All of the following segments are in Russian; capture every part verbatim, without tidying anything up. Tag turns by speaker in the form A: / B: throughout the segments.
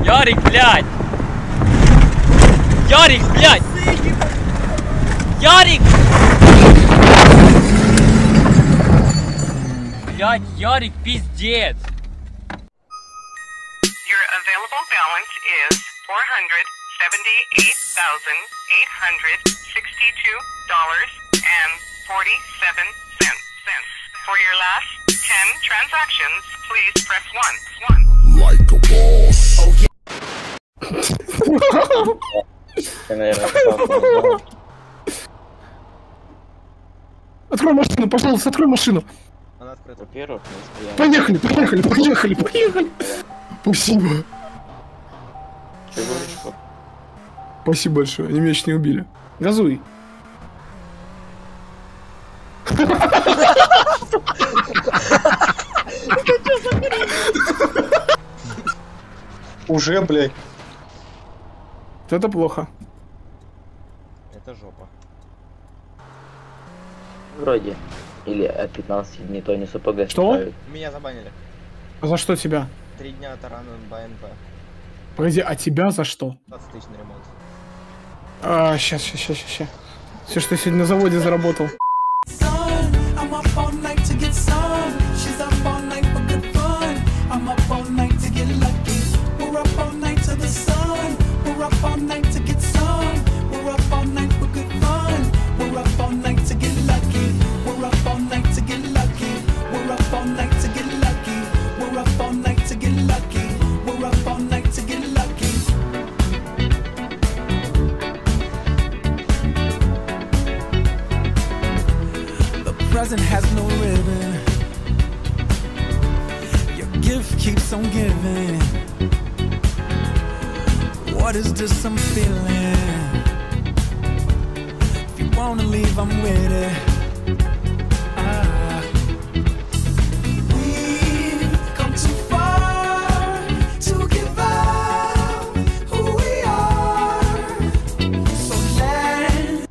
A: Ярик, блядь! Ярик, блядь! Ярик! Блядь, Ярик, пиздец!
B: Your available balance is four hundred seventy-eight thousand eight hundred sixty-two dollars and forty-seven cents. For your last ten transactions, please press one. One.
C: Like a boss. Oh, yeah.
D: Открой машину, пожалуйста, открой машину.
E: Она открыта.
F: Во-первых,
D: Поехали, поехали, поехали, поехали. Спасибо. Спасибо большое, они меня чуть не убили. Газуй.
E: Уже, блядь.
D: Это плохо.
E: Это жопа.
F: Вроде. Или от пятнадцати дней то не СПГ.
D: Что?
F: Ставят.
E: Меня забанили.
D: А за что тебя?
E: Три дня тарана БНП.
D: Погоди, а тебя за что?
E: двадцать тысяч на ремонт.
D: А, щас, щас, щас, щас. Все, что я сегодня на заводе заработал.
G: Present has no ribbon. Your gift keeps on giving. What is this I'm feeling? If you wanna leave, I'm with it. Ah. We've come too far to give up who we are. So let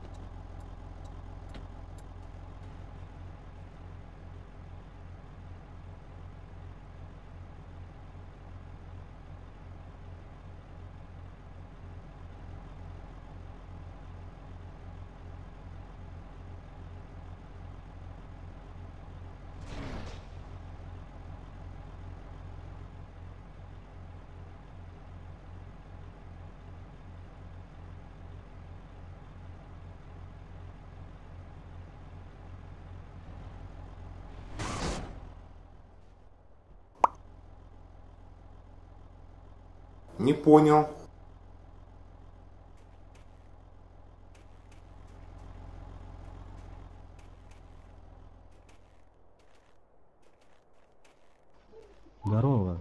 C: Не понял.
H: Здорово.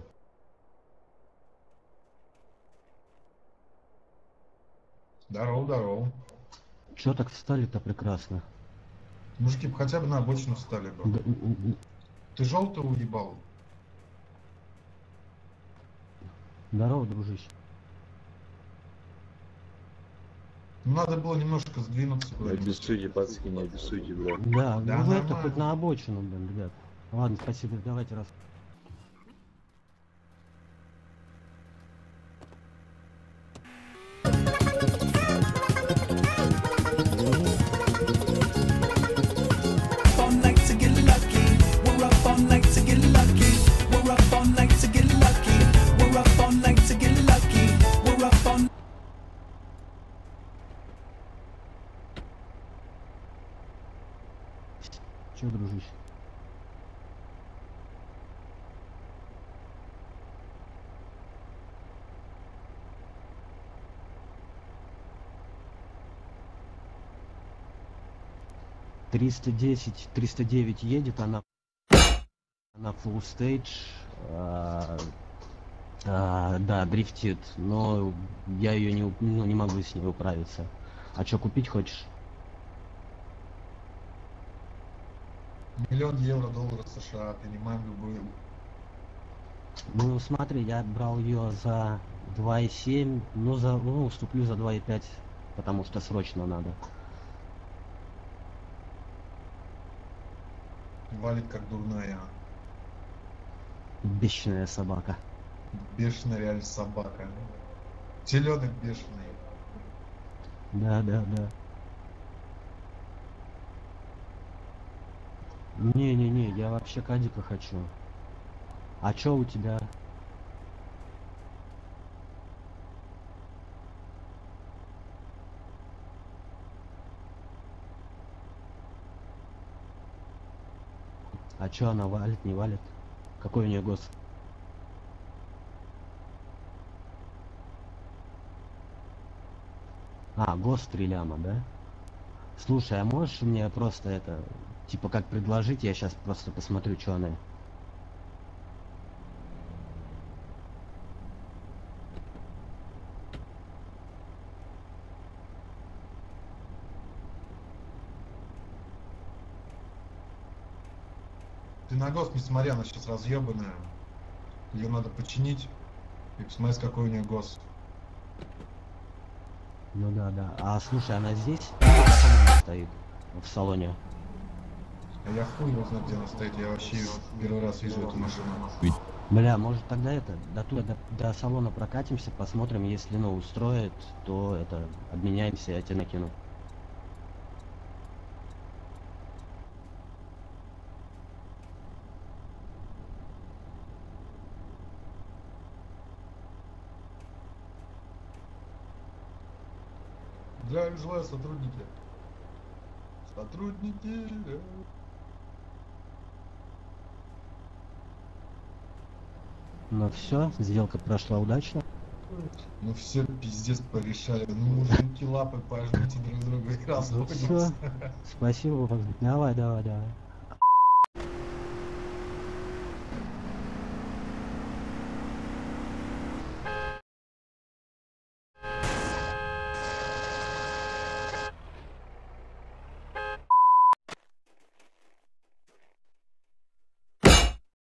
I: Здорово, здорово.
H: Чё так встали-то прекрасно?
I: Мужики, хотя бы на обочину встали бы.
H: Да,
I: Ты желтого уебал?
H: здорово, дружище.
I: Ну, надо было немножко сдвинуться.
J: Не обессудьте, пацаны, не обессудьте, бля.
H: Да,
I: Да,
H: ну это
I: нормально.
H: хоть на обочину, блин, ребят. Ладно, спасибо, давайте раз. Чё, дружище? триста десять, триста девять едет, она она full stage, а, а, да, дрифтит, но я ее не, ну, не могу с ней управиться. А чё, купить хочешь?
I: Миллион евро, долларов США, ты не маму был.
H: Ну смотри, я брал ее за два и семь, ну за, ну уступлю за два и пять, потому что срочно надо.
I: Валит как дурная.
H: Бешеная собака.
I: Бешеная реально собака. Теленок бешеный.
H: Да, да, да. Не-не-не, я вообще кадика хочу. А чё у тебя? А чё она валит, не валит? Какой у нее гос? А, гос три ляма, да? Слушай, а можешь мне просто это, типа как предложить, я сейчас просто посмотрю, что она.
I: Ты на гос не смотри, она сейчас разъебанная. Ее надо починить и посмотреть, какой у нее гос.
H: Ну да, да. А слушай, она здесь? Как она стоит? В салоне.
I: А я хуй его знаю, где она стоит, я вообще её первый раз вижу эту машину.
H: Бля, может тогда это, до туда, до, до салона прокатимся, посмотрим, если, ну, устроит, то это, обменяемся, я тебе накину.
I: Здравия желаю, сотрудники. Сотрудники.
H: Ну все, сделка прошла удачно.
I: Ну все пиздец порешали. Ну мужики лапы пожмите друг друга и
H: Ну все,
I: расходимся.
H: спасибо вам. Давай, давай, давай.